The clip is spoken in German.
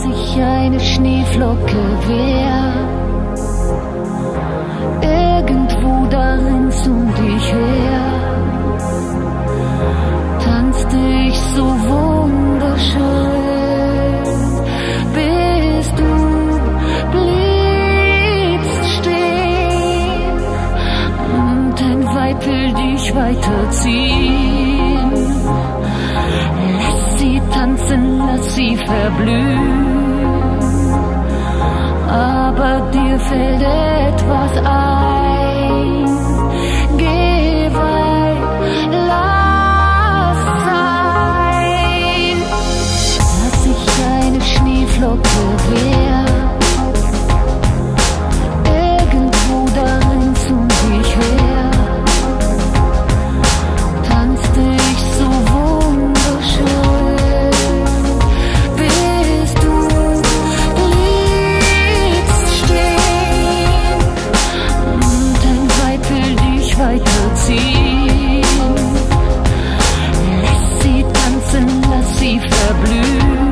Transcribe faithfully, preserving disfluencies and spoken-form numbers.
ich eine Schneeflocke wär, irgendwo darin um dich her, tanzte ich so wunderschön, bis du bliebst stehen und ein Weib will dich weiterziehen. Lass sie tanzen, lass sie verblühen, aber dir fällt etwas ein. Geh weit, lass sein. Dass ich eine Schneeflocke wär, irgendwo darin um dich her, tanzte ich so wunderschön, bis du bliebst stehen und ein Weib will dich weiterziehen. Lass sie tanzen, lass sie verblühen,